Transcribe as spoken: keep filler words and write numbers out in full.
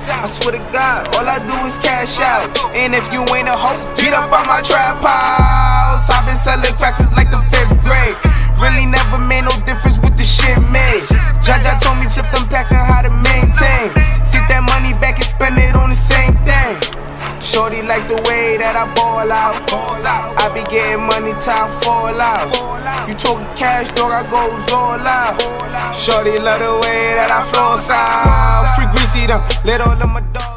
I swear to God, all I do is cash out. And if you ain't a hoe, get up on my trap house. I've been selling cracks since like the fifth grade. Really never made no difference with the shit made. Jaja told me flip them packs and how to maintain. Get that money back and spend it on the same thing. Shorty like the way that I ball out. I be getting money till I fall out. You talking cash, dog, I goes all out. Shorty love the way that I floss out. Free greasy them, let all of my dogs.